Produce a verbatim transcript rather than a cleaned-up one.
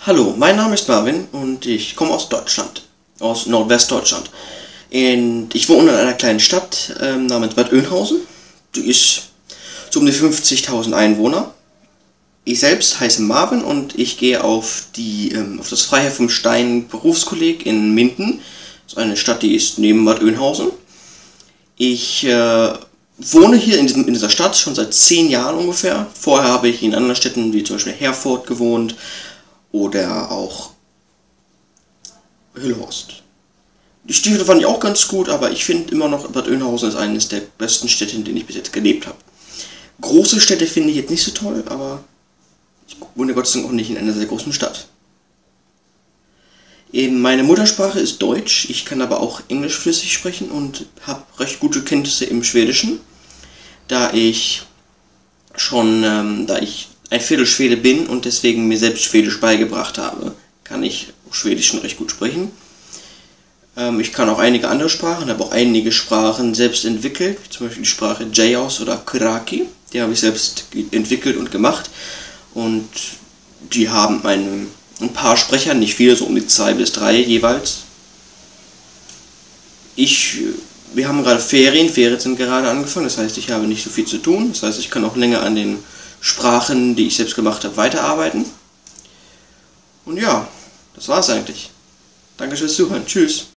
Hallo, mein Name ist Marvin und ich komme aus Deutschland, aus Nordwestdeutschland. Und ich wohne in einer kleinen Stadt ähm, namens Bad Oeynhausen. Die ist so um die fünfzigtausend Einwohner. Ich selbst heiße Marvin und ich gehe auf, die, ähm, auf das Freiherr vom Stein Berufskolleg in Minden. Das ist eine Stadt, die ist neben Bad Oeynhausen. Ich äh, wohne hier in, diesem, in dieser Stadt schon seit zehn Jahren ungefähr. Vorher habe ich in anderen Städten wie zum Beispiel Herford gewohnt oder auch Hüllhorst. Die Stiefel fand ich auch ganz gut, aber ich finde immer noch, Bad Oeynhausen ist eines der besten Städte, in denen ich bis jetzt gelebt habe. Große Städte finde ich jetzt nicht so toll, aber ich wohne Gott sei Dank auch nicht in einer sehr großen Stadt. Eben meine Muttersprache ist Deutsch, ich kann aber auch Englisch flüssig sprechen und habe recht gute Kenntnisse im Schwedischen, da ich schon, ähm, da ich ein Viertel Schwede bin und deswegen mir selbst Schwedisch beigebracht habe, kann ich Schwedisch schon recht gut sprechen. Ähm, ich kann auch einige andere Sprachen, habe auch einige Sprachen selbst entwickelt, wie zum Beispiel die Sprache Jaos oder Kraki, die habe ich selbst entwickelt und gemacht und die haben eine, ein paar Sprecher, nicht viele, so um die zwei bis drei jeweils. Ich, wir haben gerade Ferien, Ferien sind gerade angefangen, das heißt, ich habe nicht so viel zu tun, das heißt, ich kann auch länger an den Sprachen, die ich selbst gemacht habe, weiterarbeiten. Und ja, das war's eigentlich. Danke fürs Zuhören. Tschüss.